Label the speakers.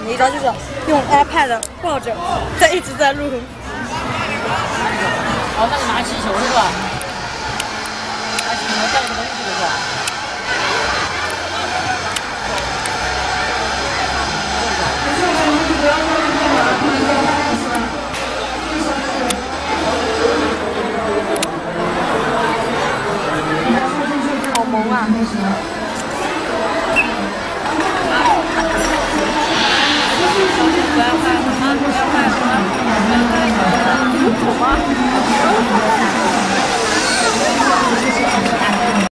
Speaker 1: 一招，就是用 iPad 抱着，一直在录。
Speaker 2: 哦，那个拿气球是吧？拿气球带个东西的是吧？
Speaker 1: 好萌啊！不要拍了啊！不要拍了啊！不要拍了啊！怎么走啊？